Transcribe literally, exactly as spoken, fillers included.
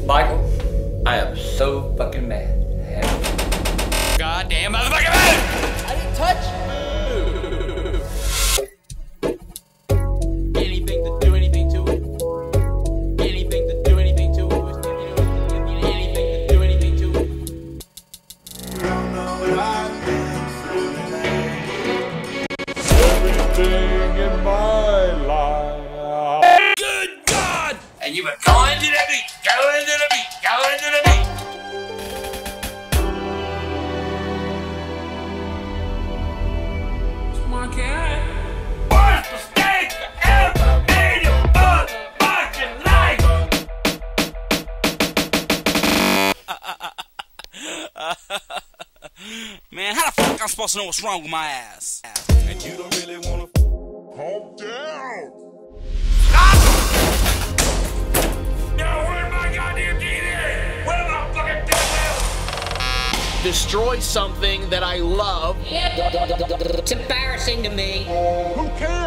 Michael, I am so fucking mad. Goddamn motherfucking mad! I didn't touch Anything to do anything to it. Anything to do anything to it. Anything to do anything to it. Don't know what I've been through tonight. Everything in my life. Good God! And you've been going to the beat, going to the beat, going to the beat. My cat. Worst mistake you ever made in your motherfucking life. Man, how the fuck I'm supposed to know what's wrong with my ass? And you don't really wanna calm down. Now where's my goddamn T V? Where's my fucking T V? destroy something that I love. It's embarrassing to me. Who cares?